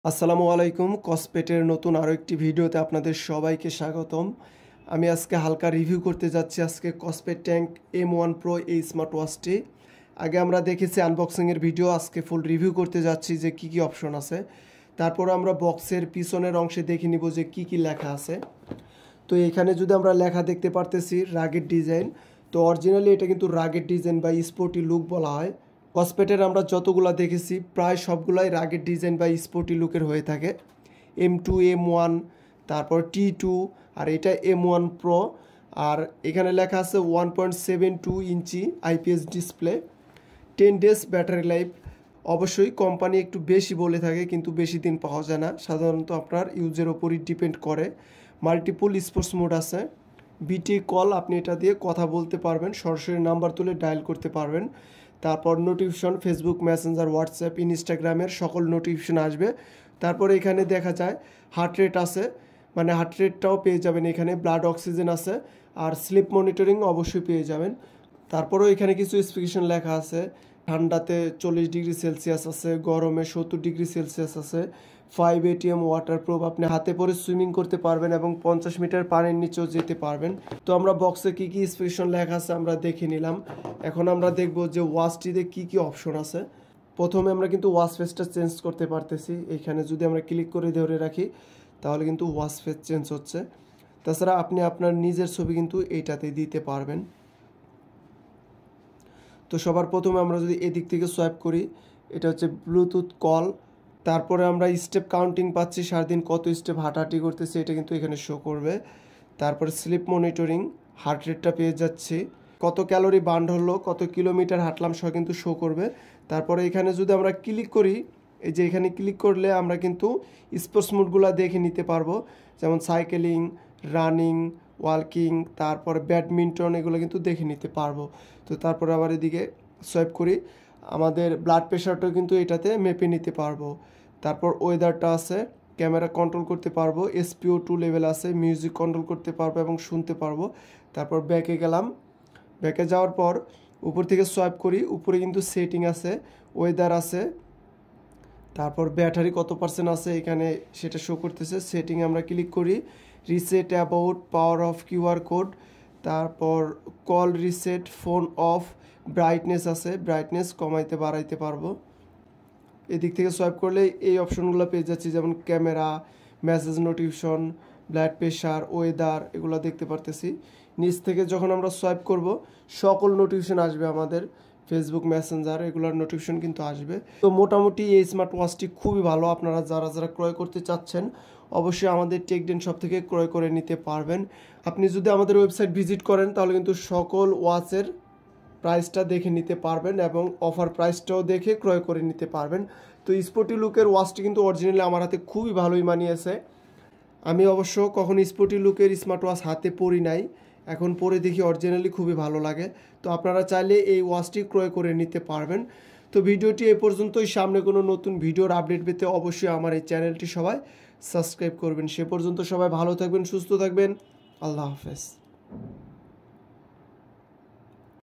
আসসালামু আলাইকুম। কসপেটের নতুন আরও একটি ভিডিওতে আপনাদের সবাইকে স্বাগতম। আমি আজকে হালকা রিভিউ করতে যাচ্ছি আজকে কসপেট ট্যাঙ্ক M1 Pro এই স্মার্ট ওয়াচটি। আগে আমরা দেখেছি আনবক্সিংয়ের ভিডিও, আজকে ফুল রিভিউ করতে যাচ্ছি যে কি কি অপশন আছে। তারপর আমরা বক্সের পিছনের অংশে দেখে নিব যে কি কি লেখা আছে। তো এখানে যদি আমরা লেখা দেখতে পারতেছি রাগেড ডিজাইন, তো অরিজিনালি এটা কিন্তু রাগেড ডিজাইন বা স্পোর্টি লুক বলা হয়। কসপেটের আমরা যতগুলা দেখেছি প্রায় সবগুলাই রাগেড ডিজাইন বা স্পোর্টি লুকের হয়ে থাকে। M2 M1 তারপর T2 আর এটা M1 Pro। আর এখানে লেখা আছে 1.72 inch IPS display, 10 days battery life. অবশ্যই কোম্পানি একটু বেশি বলে থাকে কিন্তু বেশি দিন পাওয়া যায় না, সাধারণত আপনার ইউজের ওপরই ডিপেন্ড করে। মাল্টিপল স্পোর্টস মোড আছে, বিটি কল, আপনি এটা দিয়ে কথা বলতে পারবেন, সরাসরি নাম্বার তুলে ডায়াল করতে পারবেন। তারপর নোটিফিকেশন, ফেসবুক মেসেঞ্জার, হোয়াটসঅ্যাপ, ইনস্টাগ্রামের সকল নোটিফিকেশন আসবে। তারপর এখানে দেখা যায় হার্ট রেট আছে, মানে হার্ট রেটটাও পেয়ে যাবেন এখানে, ব্লাড অক্সিজেন আছে, আর স্লিপ মনিটরিং অবশ্যই পেয়ে যাবেন। তারপরেও এখানে কিছু স্পেসিফিকেশন লেখা আছে। ঠান্ডাতে 40 ডিগ্রি সেলসিয়াস আছে, গরমে 70 ডিগ্রি সেলসিয়াস আছে, 5 ATM ওয়াটারপ্রুফ, আপনি হাতে পরে সুইমিং করতে পারবেন এবং 50 মিটার পানির নিচেও যেতে পারবেন। তো আমরা বক্সে কি কি স্পেসিফিকেশন লেখা আছে আমরা দেখে নিলাম। এখন আমরা দেখব যে ওয়াচটিতে কি কি অপশন আছে। প্রথমে আমরা কিন্তু ওয়াচ ফেসটা চেঞ্জ করতে পারতেছি। এখানে যদি আমরা ক্লিক করে ধরে রাখি তাহলে কিন্তু ওয়াচ ফেস চেঞ্জ হচ্ছে। তাছাড়া আপনি আপনার নিজের ছবি কিন্তু এইটাতে দিতে পারবেন। তো সবার প্রথমে আমরা যদি এদিক থেকে সোয়াইপ করি, এটা হচ্ছে ব্লুটুথ কল। তারপরে আমরা স্টেপ কাউন্টিং পাচ্ছি, সারাদিন কত স্টেপ হাঁটাহাঁটি করতেছি এটা কিন্তু এখানে শো করবে। তারপরে স্লিপ মনিটরিং, হার্ট রেটটা পেয়ে যাচ্ছি, কত ক্যালোরি বার্ন হলো, কত কিলোমিটার হাঁটলাম সব কিন্তু শো করবে। তারপরে এখানে যদি আমরা ক্লিক করি, এই যে এখানে ক্লিক করলে আমরা কিন্তু স্পোর্টস মোডগুলো দেখে নিতে পারবো, যেমন সাইকেলিং, রানিং, ওয়াকিং, তারপর ব্যাডমিন্টন, এগুলো কিন্তু দেখে নিতে পারবো। তো তারপরে আবার এদিকে সোয়াইপ করি, আমাদের ব্লাড প্রেশারটাও কিন্তু এটাতে মেপে নিতে পারবো। তারপর ওয়েদারটা আছে, ক্যামেরা কন্ট্রোল করতে পারবো, SPO2 লেভেল আছে, মিউজিক কন্ট্রোল করতে পারবো এবং শুনতে পারবো। তারপর ব্যাকে গেলাম, ব্যাকে যাওয়ার পর উপর থেকে সোয়াইপ করি, উপরে কিন্তু সেটিং আছে, ওয়েদার আছে, তারপর ব্যাটারি কত পার্সেন্ট আছে এখানে সেটা শো করতেছে। সেটিংয়ে আমরা ক্লিক করি, reset about, power off QR code, তারপর call reset, phone off, brightness আছে, ব্রাইটনেস কমাইতে বাড়াইতে পারবো। এদিক থেকে সোয়াইপ করলে এই অপশনগুলো পেয়ে যাচ্ছি, যেমন camera, message notification, blood pressure, weather, এগুলো দেখতে পারতেছি। নিচ থেকে যখন আমরা সোয়াইপ করব সকল নোটিফিকেশন আসবে, আমাদের ফেসবুক মেসেঞ্জার এগুলোর নোটিফিকেশন কিন্তু আসবে। তো মোটামুটি এই স্মার্ট ওয়াচটি খুবই ভালো। আপনারা যারা ক্রয় করতে চাচ্ছেন অবশ্যই আমাদের টেকডেন শপ থেকে ক্রয় করে নিতে পারবেন। আপনি যদি আমাদের ওয়েবসাইট ভিজিট করেন তাহলে কিন্তু সকল ওয়াচের প্রাইসটা দেখে নিতে পারবেন এবং অফার প্রাইসটাও দেখে ক্রয় করে নিতে পারবেন। তো স্পোর্টি লুকের ওয়াচটি কিন্তু অরিজিনালি আমার হাতে খুবই ভালোই মানিয়েছে। আমি অবশ্য কখনো স্পোর্টি লুকের স্মার্ট ওয়াচ হাতে পরি নাই, এখন পরে দেখি অরিজিনালি খুবই ভালো লাগে। তো আপনারা চাইলে এই ওয়াচটি ক্রয় করে নিতে পারবেন। তো ভিডিওটি এ পর্যন্তই। সামনে কোনো নতুন ভিডিওর আপডেট পেতে অবশ্যই আমার এই চ্যানেলটি সবাই সাবস্ক্রাইব করবেন। সে পর্যন্ত সবাই ভালো থাকবেন, সুস্থ থাকবেন। আল্লাহ হাফেজ।